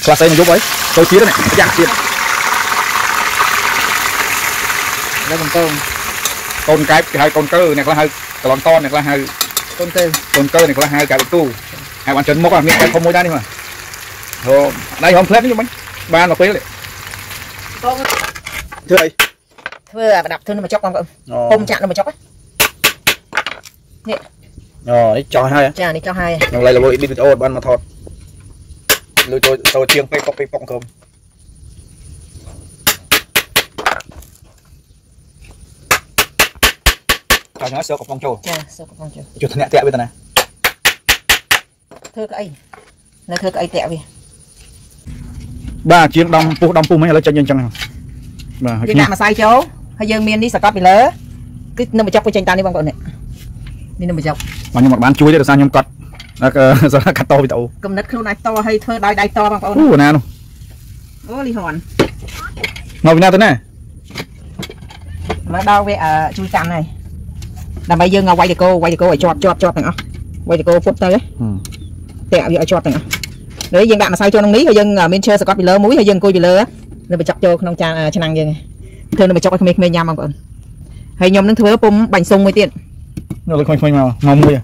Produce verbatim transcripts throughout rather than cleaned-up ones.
class ấy mà giúp ấy tôi chia này dạng tiền đây bằng tôm con cái hai con cơ này là hai còn con này là hai con cơ con cơ này là hai cái tu hai bạn trấn mốc là miếng cái không môi ra đi mà rồi đây không phép nhưng bánh ba là quế đấy thưa ấy thưa đập thưa nó mà chóc không vợ hôm chạm nó mà chóc ấy rồi cho hai chà đi cho hai nhưng lại là vội đi ô ban mà thọt lôi tôi tôi chiêng pe copy pong cơm cho nó sơ cọc phong trâu chà sơ cọc phong trâu chuột thằng nhẹ tẹo bây giờ này thưa cái là thưa cái tẹo đi ba chiếng đông pu đông pu mấy là chân chân chân mà cái mà sai chỗ hay dương miên đi sạc bị lỡ cái nó mà chọc cái chân ta đi bằng bọn này đi nó mà chọc mà nhưng mà bán chuối được sao nhưng cắt sao cắt to bị tàu cầm nứtខ្លួន to hay thưa đai đai to bằng bọn ú nào ô li hòn ngồi nào thế này mà đau về ở chui cằm này là bây giờ ngồi quay được cô quay được cô phải chọt chọt chọt này á quay được cô phút tới đấy tẹo bị chọt này đấy dân bạn mà sai cho nông lý hay dân miên chơi sạc bị lỡ muối hay dân côi bị lỡ nó bị chọc cho nông cha chân năng dân thường nó bị chọc cái mê nhầm bằng bọn hay nhom nó thưa pum bánh sung mới tiện nó lại khoanh khoanh mà ngon mùi à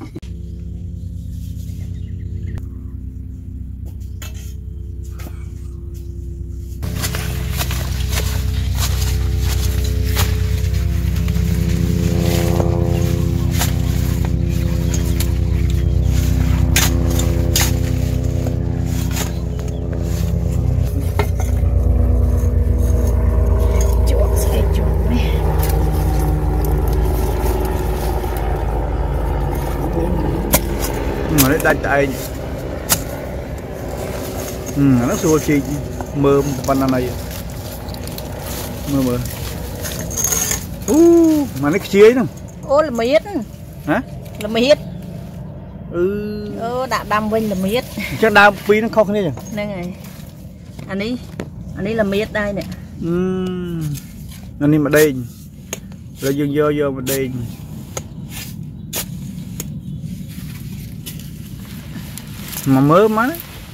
mà nó đánh tay ừ, nó xua chi mơ ban này mơ mơ uh, mà nó chia ấy không ô là miết hả là miết ừ ô đã đâm vinh là miết chắc đau phi nó không thế nhỉ đây này anh ấy anh ấy là miết đây nè ừ anh đi mà đây rồi dừng vô vô mà đây mà mơ má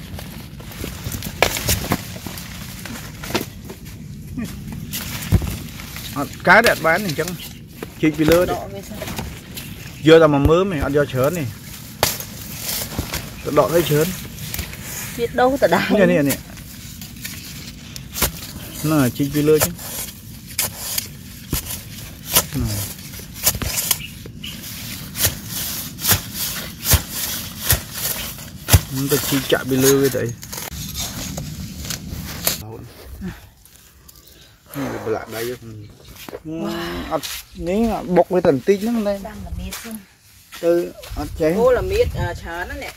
cá đẹp bán thì chẳng chị bị lơ đấy giờ là mà mơ mày ăn do chớn này đọ thấy chớn biết đâu tao đá này này này nó là chị bị lơ chứ chúng ta chỉ chạm bị lơ cái đấy lại đây wow. Ní bột với tần tinh lắm đây từ cháy ô là miết chán nè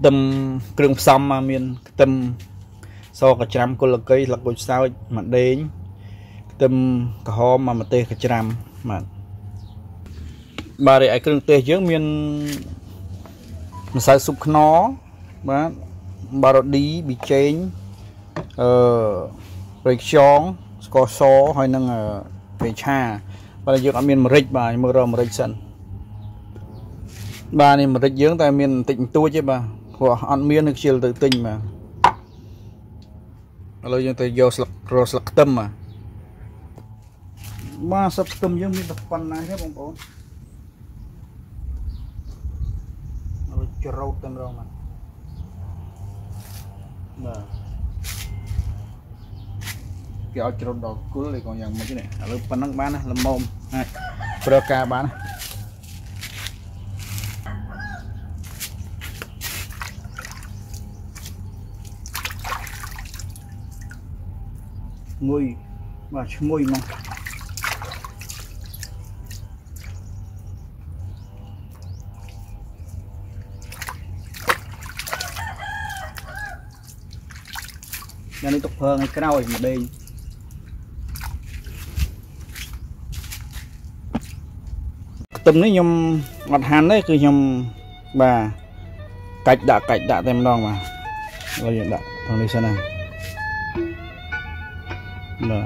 tâm kêu xăm mà miền tâm so cả trăm con là cây là cột sao mà đến tâm cả ho mà mà tê cả trăm mà bà để ai kêu tê trước miền mà sai sụp nó bà bà rồi đi bị chén ờ rồi chóng có số hay năng về cha bà là dưỡng ở miền Mật bà mơ rồi Mật sân bà này Mật dưỡng tại miền Tịnh tôi chứ bà của ăn miên được chiều tự tình mà rồi chúng tôi vô sạc rồi sạc tâm mà mà sắp tâm giống như tập phần này hết bông bố rồi cho rau tâm rau mà mà kéo cho đỏ cuối này còn dạng một cái này rồi phần năng bán này là mồm này ca bán này ngồi và ngồi mà nhà này tục hơn cái nào ở đây tầm đấy nhom mặt hàn đấyคือnhom bà cạch đã cạch đã tem đong mà rồi đã thằng đi xem nào rồi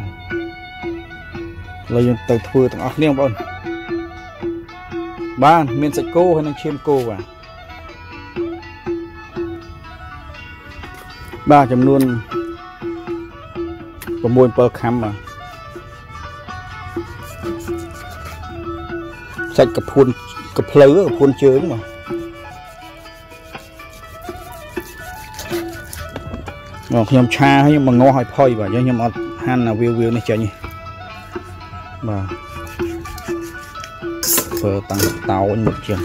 rồi từ thưa thằng ốc niêng bọn ba miền sạch cô hay năng chiêm cô à ba chấm luôn có môi bơ khăm mà sạch cặp phun cặp lứa cặp phun chướng mà ngọt nhom cha hay mà ngô hỏi phơi và cho nhom han là view view này chơi nhỉ mà phở tăng tàu anh một trường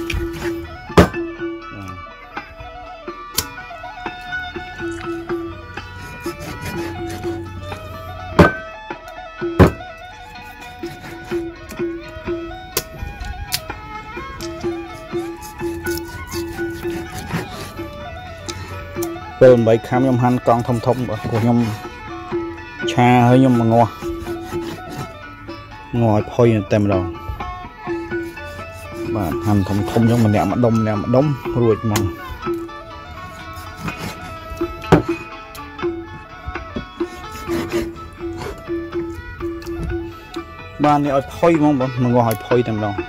bên bảy khám nhom han con thông thông của nhom cha hơi nhom mà ngò ngồi phơi tem rồi và hành thông thông giống mình nè mà đông nè mà đóng ruột mà ba này ở phơi mong bọn mà ngồi phơi tem rồi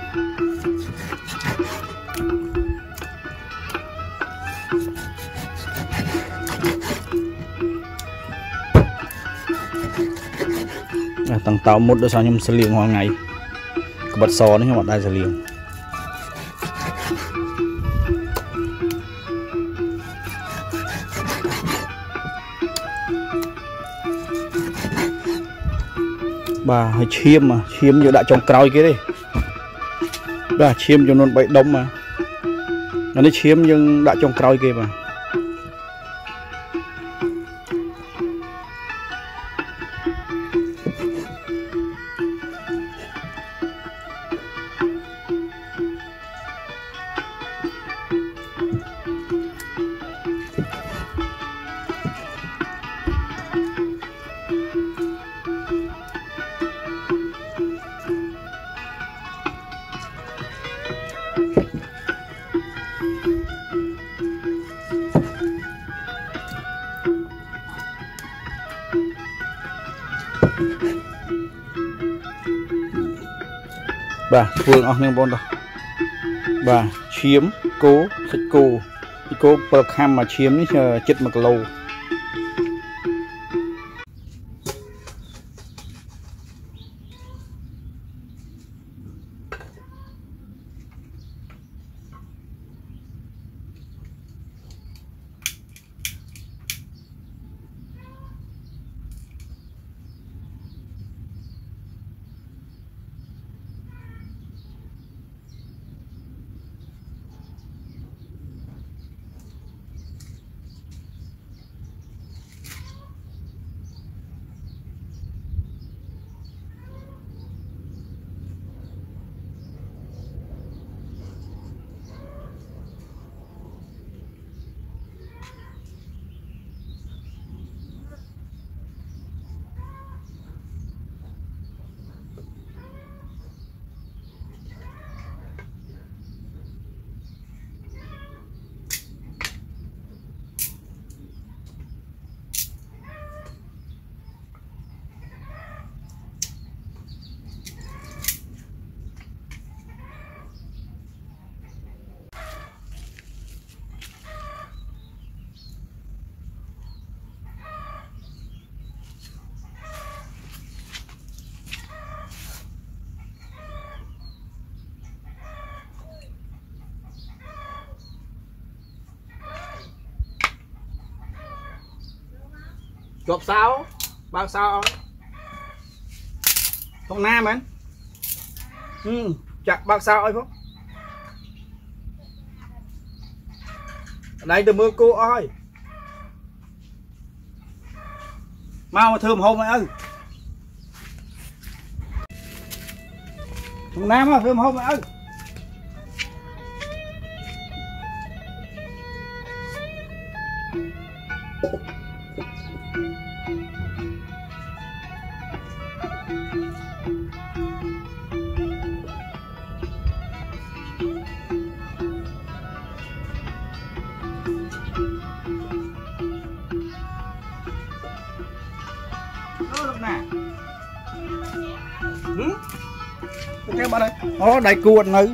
tầng tàu một đứa sao nhom xử lý ngoài ngày cái bật sò nó nhưng mà đây xử lý bà hay chiêm mà chiêm vô đã trong còi kia đi bà chiêm cho nó bậy đông mà nó đi chiêm nhưng đã trong còi kia mà bà phương ở nương bon đâu bà chiếm cố thịt cô cô bậc ham mà chiếm nó chết một lâu chụp sao bao sao không nam anh ừ chặt bao sao ơi phúc đây từ mưa cô ơi mau mà thơm hôm ơi không nam á thơm hôm ơi cái bạn đây ó đầy cuộn nữa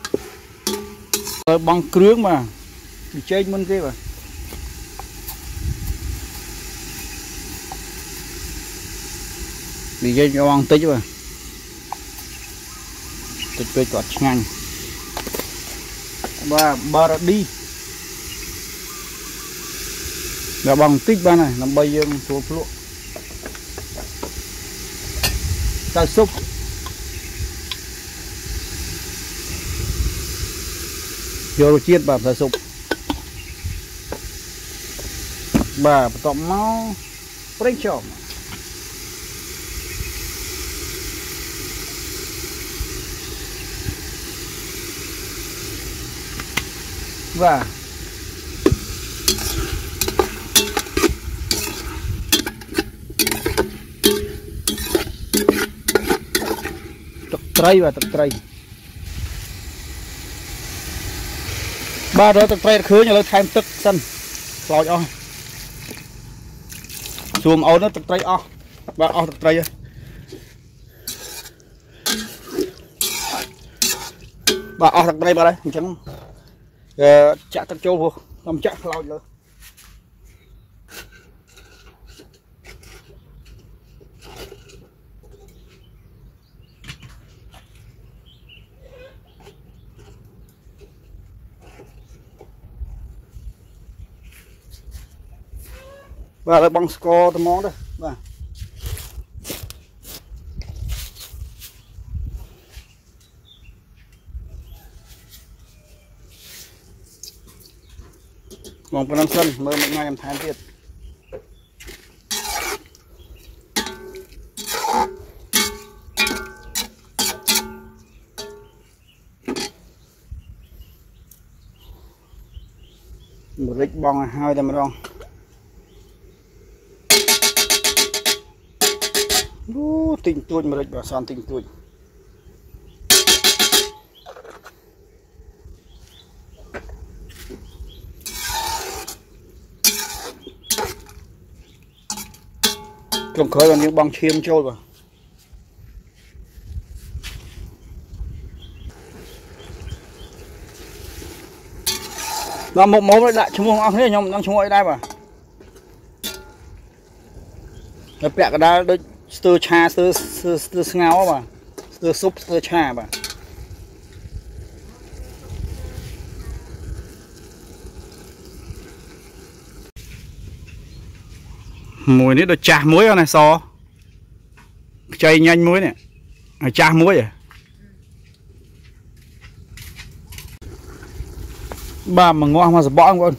băng krướng mà chơi môn kia mà bị dây cho ăn tích mà tích với cọt nhanh và ba đi là bằng tích ba này làm bây giờ số lụa ta xúc vô chiết bà ta xúc bà tọm máu break chồng và tập tray và tập tray ba đó tập tray khứa nhà lên thêm tức sân lòi o xuồng áo nó tập tray o ba o tập tray ba o tập tray ba đây chẳng chặt tập châu vô làm chắc lòi lên và lại bằng score tầm món đây và còn phần năm sân mơ một ngày em tháng tiết một lít bong hai trăm đồng tinh tuột mà được san tinh tuột trong khởi là những băng chiêm trôi vào làm một mẫu lại đại chúng ông thế nhom đang chúng ở đây mà nó bẹt cái đá đôi stir cha stir stir stir ngáo mà stir súp stir cha mà mùi này được chả muối này so chay nhanh muối này chả muối à ba mà ngon mà bỏ không con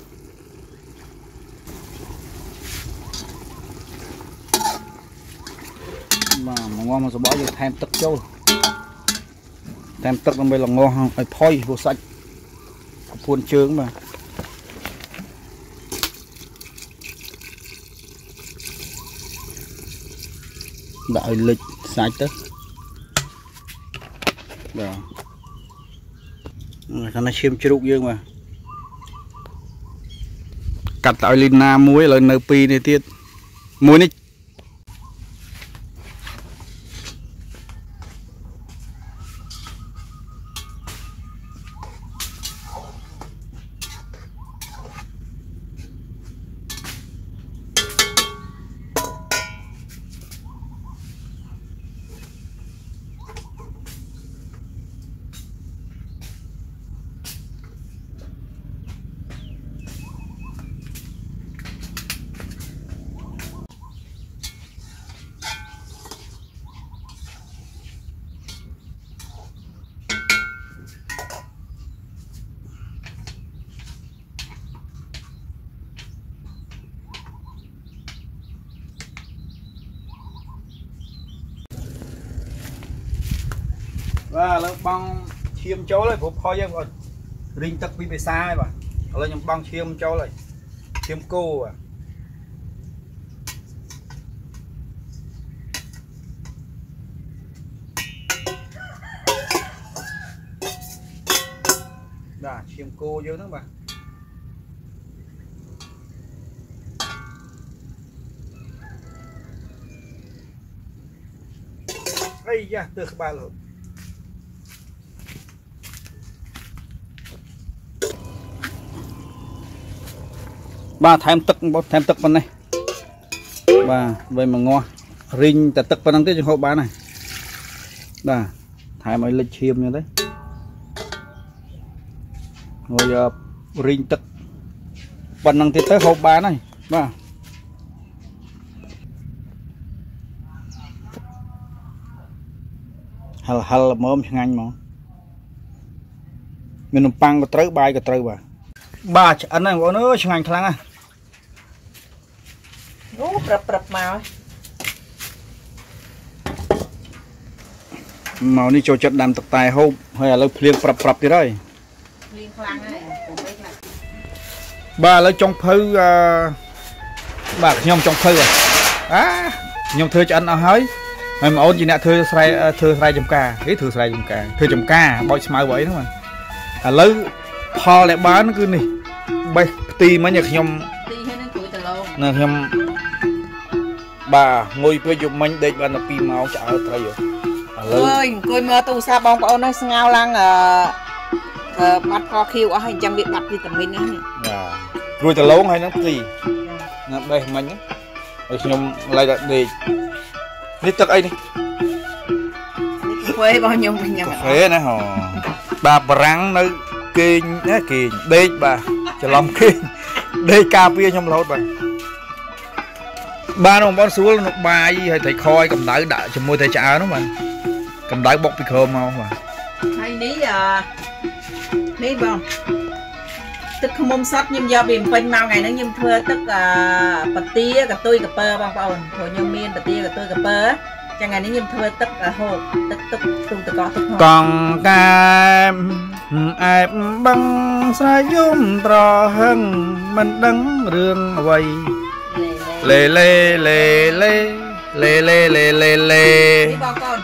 mà ngon mà bỏ vô thêmទឹកchâu thêmទឹកnó mới là ngon không phải phôi vô sạch phun trướng mà đợi lịch sạch tức rồi thằng nó xiêm chục dương mà cắt tạo lina muối lên np này tiết muối này và lớp băng chiêm chấu lại phục thôi chứ còn riêng tất bị bị sai mà lấy những băng chiêm chấu lại chiêm cô à đã chiêm cô chứ nữa mà ấy da từ ba lượt ba thêm tức thêm tức bên này và vậy mà ngon rinh ta tức phần thế cho hộp bán này nè thái mấy lịch chiêm như thế rồi rinh tức phần năng thế tới hộp bán này mà hal hal mớm nhanh mà mình băng có tới bài có tới bà ba anh này có nữa nhanh khăng à Ủa, prập prập màu màu đi cho chất đam tập tài hôm hay là lấy liền prập prập đi đây liên khăng này ba lấy trong phơi bà nhom trong phơi rồi á nhom thưa cho anh ở hơi mày mà ôn gì nè thưa sai thưa sai chấm ca cái thưa sai chấm ca thưa chấm ca bôi smile vậy đó mà à lấy kho lại bán nó cứ này bay ti mấy nhật nhom nè nhom bà ngồi bây giờ mình để bạn là pi máu chả ở đây rồi ơi coi mơ tu sa bong bọn nó ngao lăng ờ bắt kho khiêu ở hành trăm bị bắt vitamin nữa rồi từ lâu hay nó gì nè đây mình rồi nhom lại để đi tắc ấy đi quê bao nhiêu mình nhầm phế nè hò bà răng nơi kia nhá kì đây bà chờ lòng kia đây cà phê trong lót bà ba nó bón xuống nó ba gì hay thầy khoi cầm đáy đã cho môi thầy chả nó mà cầm đáy bọc bị khờ mau mà hay ní à ní không tức không mông sắt nhưng do vì mình mau ngày nó nhưng thưa tức là bật tía cả tôi cả pơ bằng bao hồi nhung miên bật tía cả tôi cả pơ chẳng ngày nó nhưng thưa tức là hồ tức tức tung tự có tức còn cam em băng sai dung trò hưng mình đứng rương vầy lê lê lê lê lê lê lê lê lê đi bao con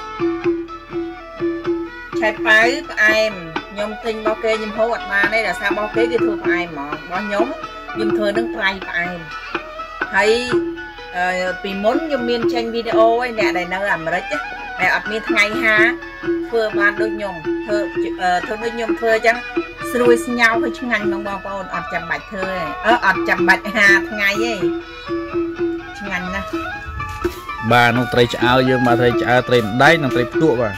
chạy phải em nhung tinh bao kê nhung hố mà đây là sao bao kế kia thưa phải em mà bao nhóm nhung thưa đứng tay phải em thấy vì muốn nhung miên tranh video ấy nè đây nó làm mà đấy chứ nè ở miên ngày ha vừa ban đôi nhung thưa thưa đôi nhung thưa chẳng xuôi nhau cái chung ngành nông bao con ọt chầm bạch thưa ơ ọt chầm bạch hà ngày ấy chung ngành nè bà nó trai áo dương bà trai áo trai đáy nó trai tụa bà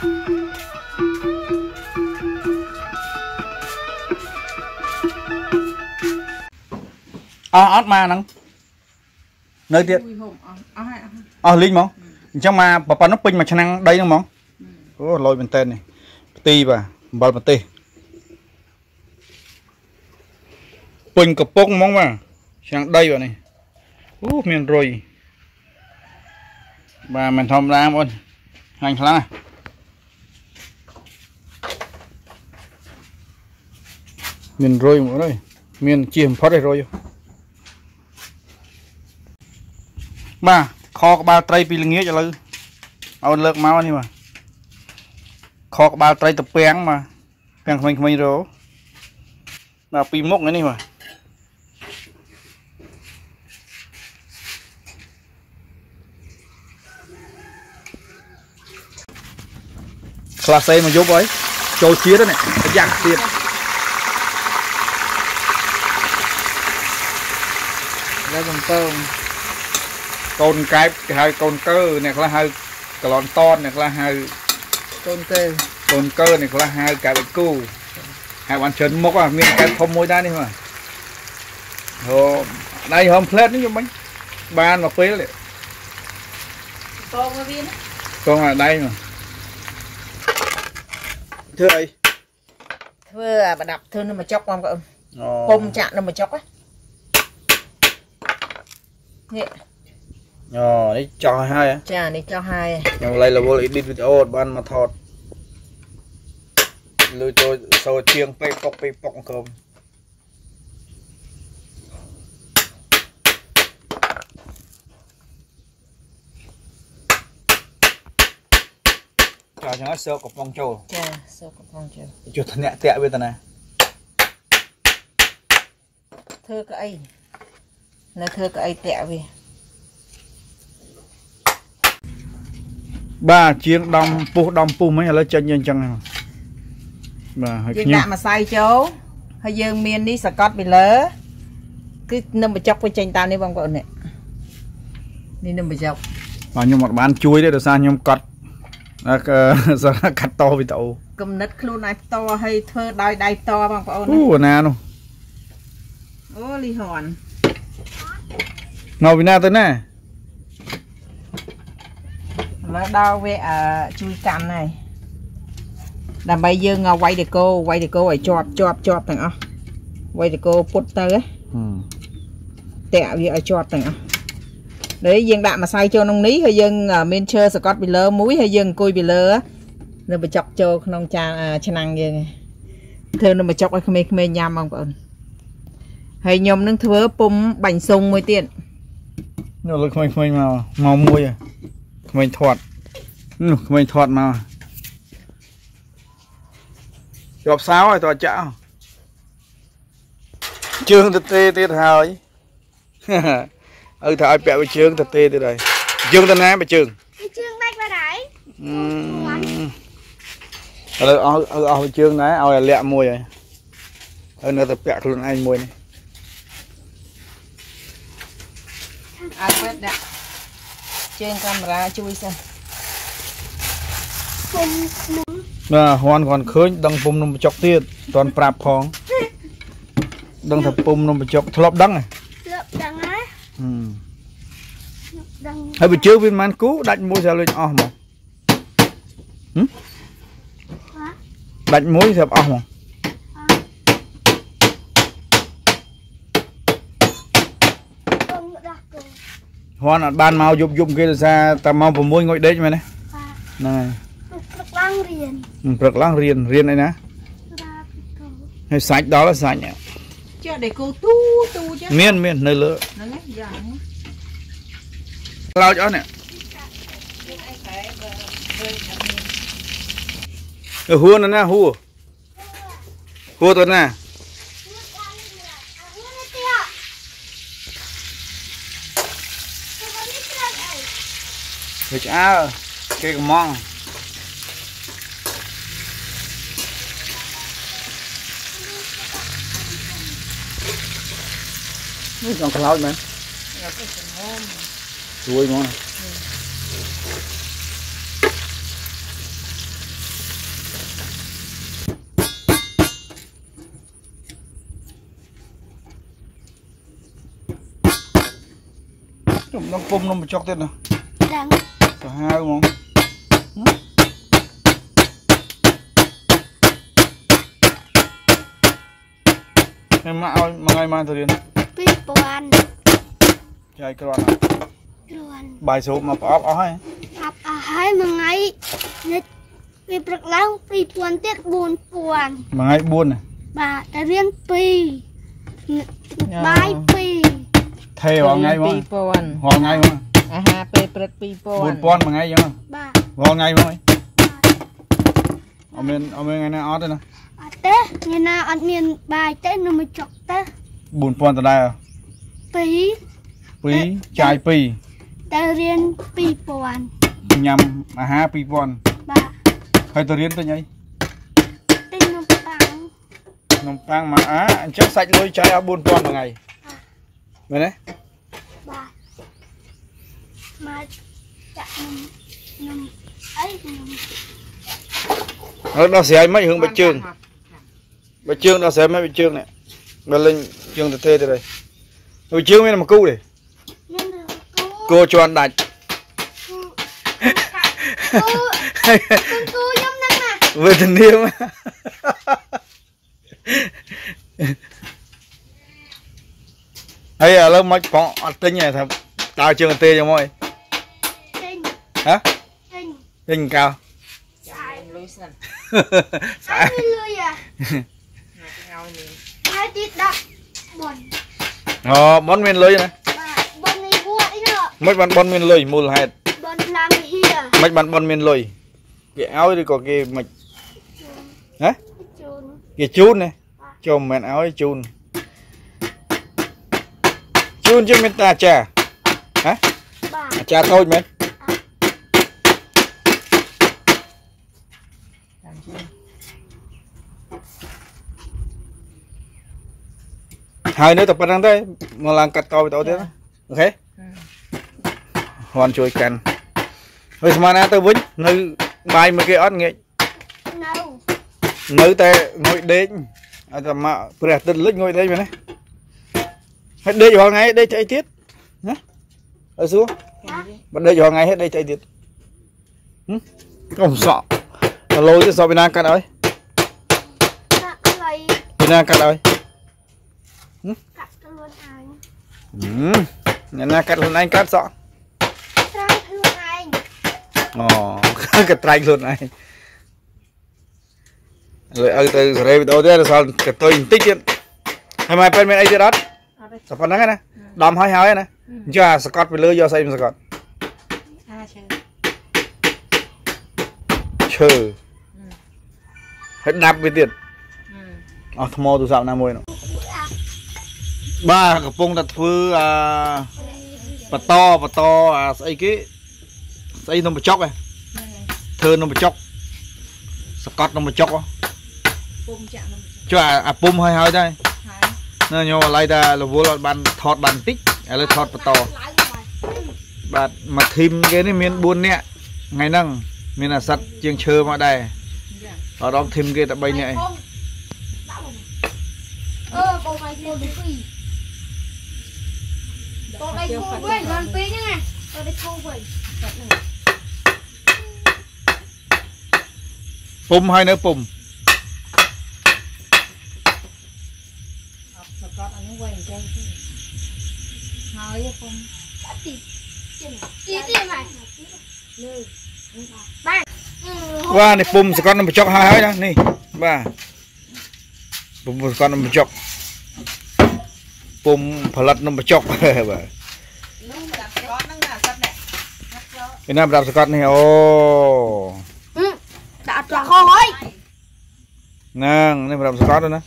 à ót mà nắng nơi tiết ờ linh mong trong mà bà bà nó pin mà năng đây đúng không có lôi bên tên này ti bà bà bà ti pin cặp bông mong mà sang đây vào này ú miền rồi bà mình thom ra ôn hành lá miền rồi mỗi đây miền chìm phát đây rồi ba kho ba tray pi nghĩa cho lư ao lợn máu đi mà kho ba tray tập bén mà bén không không rồi là pi mốc này đi mà class A mà giúp ấy trôi chia đó này giặc tiền ra bằng tôm con cái hai con cơ này là hai cái lon ton này là hai con cơ con cơ này là hai cái bạch cu hai bạn chân mốc à miền cái không môi ra đi mà hồ đây hôm plate nó bánh ban mà phế lại con ở bên con ở đây mà thưa ấy thưa bà đập thưa nó mà chóc không các ông hôm chạm nó mà chóc á nè ờ đấy cho hai á chà này cho hai nhưng đây là vô lý đi video ban mà thọt lùi tôi sôi chiêng pe cọc pe bọc cơm cho cho nó sơ cọc phong trâu chà sơ cọc phong trâu cho thằng nhẹ tẹo bên này thưa cái là thưa cái tẹo về ba chiếng đom pu đom pu mấy là chân nhân chân này mà dương đạm mà say chấu hay dương miên đi Scott bị lỡ cứ nằm mà chọc với tranh tao đi vòng cậu này đi nằm mà chọc mà nhung một bán chuối đấy được sao nhung cắt sao cắt to với tàu cầm nứt luôn này to hay thơ đai đai to bằng bọn ú nè luôn ô li hòn ngồi vì na tới nè nó đau về à chui cam này làm bây giờ ngồi quay để cô quay để cô phải chọp chọp chọp thằng à quay để cô put tới ấy tẹo gì ở chọp thằng à đấy dân đạm mà xay cho nông ní hay dân men chơi Scott bị lơ muối hay dân cùi bị lơ á nó bị chọc cho nông cha cha năng gì thường nó mà chọc ai không mê mê nhám không còn hay nhom nâng thưa pum bánh sung mới tiện nó lực mình mình mà màu muối à mình thoát mình thoát mà chọc sáo rồi tòa chảo chương tê tê tê hào ừ thà ai bẹo với chương thật tê từ đây chương tên em với chương chương bách vào đấy ừ ở ở ở chương đấy ao là lẹ mùi rồi ở nơi tập bẹo luôn anh mùi này ai quét đã trên camera chui xem nè hoàn còn khơi đằng pum nôm chọc tiệt toàn prap phong đằng thập pum nôm chọc thọp đắng này hay bị chưa viên man cú đánh mũi sao lên o mà đánh mũi sao o mà hoàn là ban màu dục dục kia ra ta mau vào mũi ngồi đấy cho mày này này bực lăng riền riền này nè hay sạch đó là sạch nhỉ cho để cô tu tu chứ miên miên nơi lửa lao cho nè hua nè nè hua hua tôi nè thịt á cái món nó còn cloud man chuối ngon nó pum nó một chọc tên nào cả hai không em mạo mà ngày mai thời điểm chạy cái đoạn bài số mà ốp áo hay ốp áo hay mà ngày vì bực lăng vì buồn tiết buồn buồn mà ngày buồn này bà đã riêng pi bài pi thề vào ngày mà vào ngày mà à ha pe bực pi buồn buồn mà ngày vậy bà vào ngày mà ở bên ở bên ngày nay ót đây nè tết ngày nào ăn miền bài tết nó mới chọc tết buồn buồn từ đây à pi pi chai pi đã riêng pi buồn nhầm à ha pi buồn bà hay tôi riêng tôi nhảy tinh nông bang nông bang mà á anh chắc sạch lôi trái áo buồn buồn một ngày vậy đấy bà mà chặt nông ấy nó nó sẽ mấy hướng bạch trường bạch trường nó sẽ mấy bạch trường này nó lên trường thực thế từ đây bạch trường mới là một cu này cô cho anh đặt về tình yêu hay là lớp mấy con tinh này thằng tao trường tê cho mọi hả tinh cao hai mươi à hai tiết đập buồn ờ bón miên lưới này buồn này buồn đấy nè mấy bạn bón miên lưới mùi hạt buồn làm hìa mấy bạn bón miên lưới cái áo thì có cái mạch hả cái chun này cho mền áo ấy chun chun chứ mình ta trà hả trà thôi mày hai nữa tập bên đây mà làm cắt to với tao thế ok hoàn chui cành Rồi mà na tôi vĩnh nơi bài mấy cái ót nghệ Nâu nơi ta ngồi đến à mà bữa tên lít ngồi đây mà này hết đây vào ngay đây chạy tiết nhá ở xuống bắt đây vào ngay hết đây chạy tiết không sợ lôi cái so bên cắt ơi bên cắt ơi cắt luôn anh nhà na cắt luôn anh cắt sợ trai luôn anh ồ cái trai luôn này rồi ở từ rồi đầu tiên là sao cái tôi tích điện hay mà bên bên ấy đó sao phần đó nè đầm hai hai nè cho Scott về lưới do xây Scott chờ hết đạp với tiền à thằng mò tôi sao nam môi nó ba cái phong đặt phư à bà to bà to à xây cái xây nó một chốc này thơ nó một chốc Scott nó một chốc á cho à à pum hơi hơi đây nó nhau lại ta là vô là bàn thọt bàn tích là thọt bà to bạn mà thêm cái này miền buôn nè ngày năng miền là sạch chiêng chơ mà đây ở đó thêm cái tại bay này pum hay nữa pum qua này pum sẽ con nó một chọc hai hai đó nè ba pum con nó một chọc pum phải lật nó một chọc bà cái nào đạp con này ô đã cho khói nè này đạp con rồi nè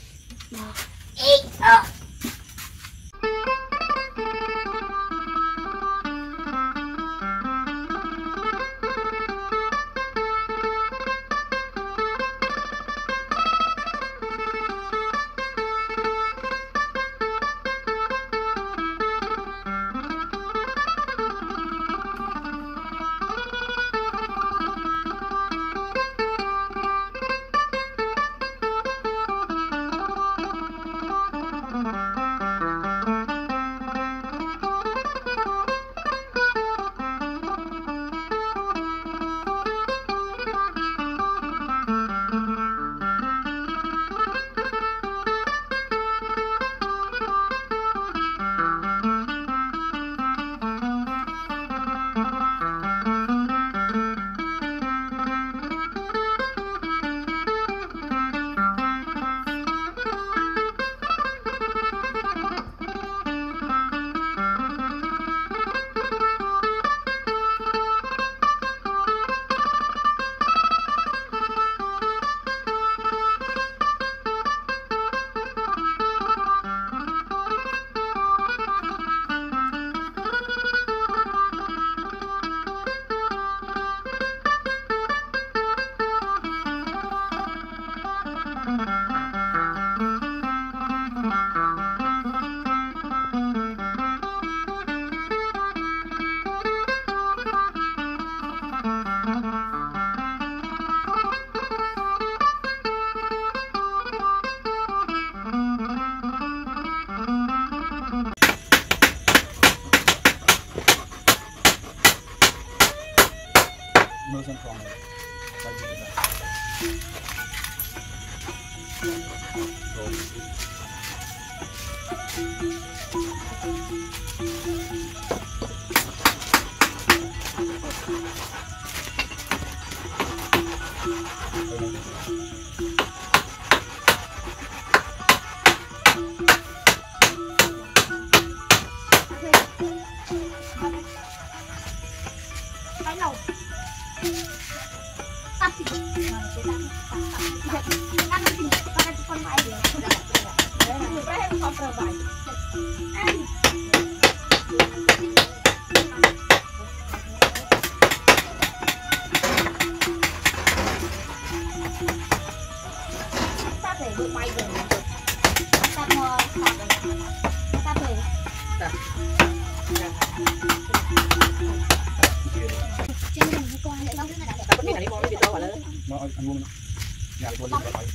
មកឲ្យងុំញ៉ាំទៅទៅឲ្យ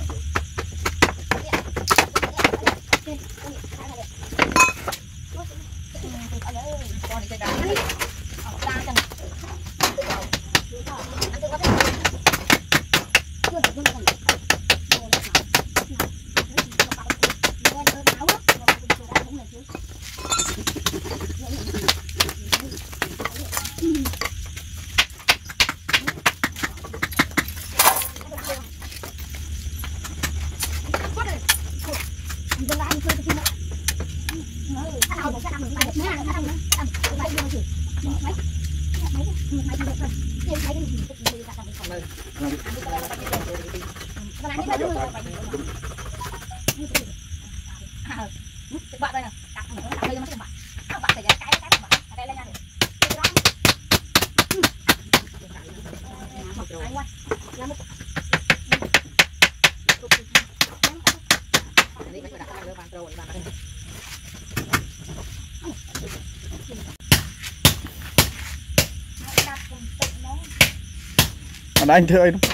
អត់ឯងធ្វើអីនោះ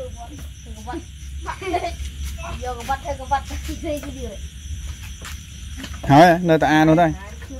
យកកវ៉ាត់ធ្វើកវ៉ាត់ទីទីទៀតហើយនៅតាអានោះដែរ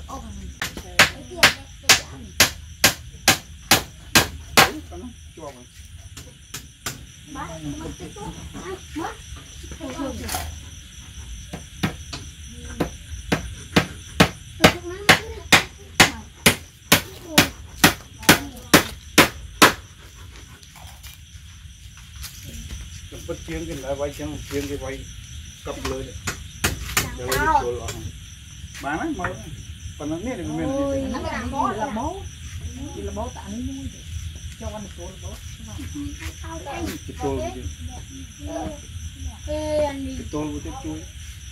បិទជាងគេឡើយវាយចឹងជាងគេវាយកប់លើទៅចូលអស់បានហើយមកប៉ុណ្ណឹងនេះមានមានលបោលបោទីលបោតានេះមួយចូលអត់ចូលលបោចូលទៅអេអានេះចូលទៅជួយ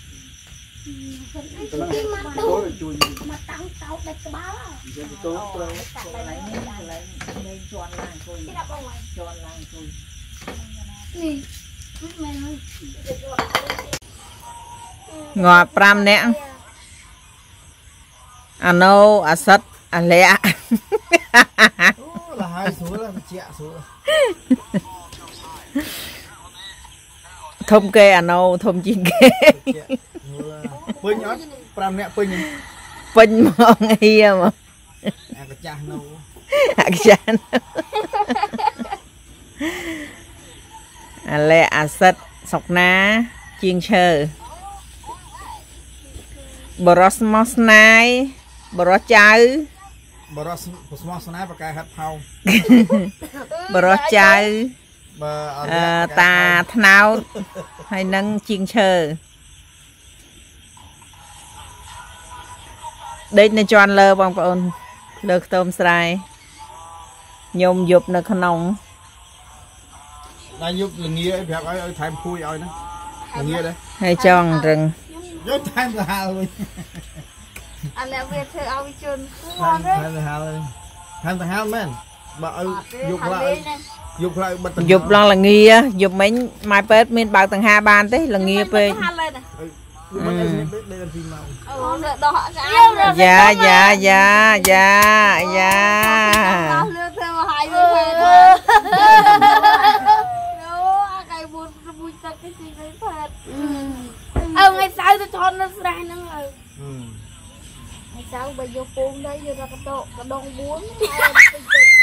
ចូលជួយមកតាំងតោដាច់ក្បាលចូលចូលត្រូវកន្លែងនេះកន្លែងនេះជន់ឡើងជួយជន់ឡើងជួយនេះងាប់ប្រាំនាក់អាណូអាសិតអាលាក់អូលហើយស្រួលបជាស្រួលធំគេអាណូធំជាងគេពេញអត់ប្រាំនាក់ពេញពេញមកហៀមកអាកចាស់ណូអាកចាស់អាលែអាសិតសុកណាជាងឈើបរោះស្មោះស្នាយបរោះចៅបរោះស្មោះស្នាយបកាយហាត់ផោបរោះចៅតាថ្នោតហើយនឹងជាងឈើដេកនៅជាន់លើបងប្អូនលើខ្ទមស្រែញោមយប់នៅក្នុងដល់យកលងាឲ្យប្រាប់ឲ្យឲ្យថែមភួយឲ្យណាលងាដែរហើយចង់រឹងយកថែមទៅហាលវិញអានេះវាធ្វើឲ្យវាជន់ថែមទៅហាលថែមទៅហាលមែនបើឲ្យយកផ្លែយកផ្លែបិទយប់ឡងលងាយប់មិញម៉ែពេទ្យមានបើកតង្ហាបានទេលងាពេកយ៉ាយ៉ាយ៉ាយ៉ាយ៉ាអើថ្ងៃសៅរ៍ទៅថតនៅស្រះហ្នឹងអើថ្ងៃសៅរ៍បើយកពូមទៅយករកតោកដងបួនថ្ងៃសៅរ៍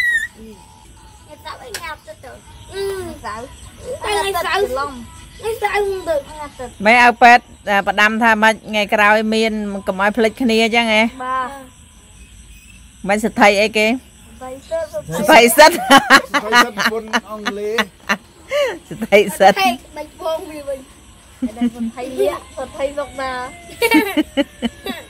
ឲ្យញ៉ាំទៅទៅអឺសៅរ៍ថ្ងៃសៅរ៍ថ្ងៃសៅរ៍ទៅមិនឲ្យពេទ្យប្រដាំថាមិនថ្ងៃក្រោយមានកុំឲ្យភ្លេចគ្នាអញ្ចឹងហ៎បាទមិនសិទ្ធិអីគេសិទ្ធិសិទ្ធិសិទ្ធិសិទ្ធិពុនអង់គ្លេសសិទ្ធិសិទ្ធិដាច់ពងវាវិញតែពុនថៃលាក់ពុនថៃសុកណា